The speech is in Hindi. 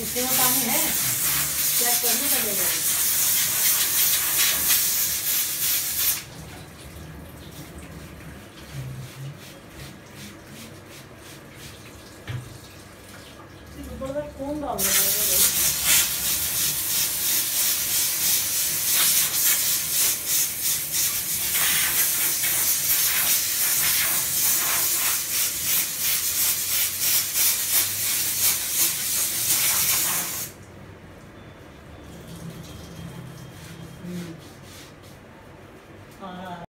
इसमें पानी है, चेक करना पड़ेगा। कौन डाल रहा है?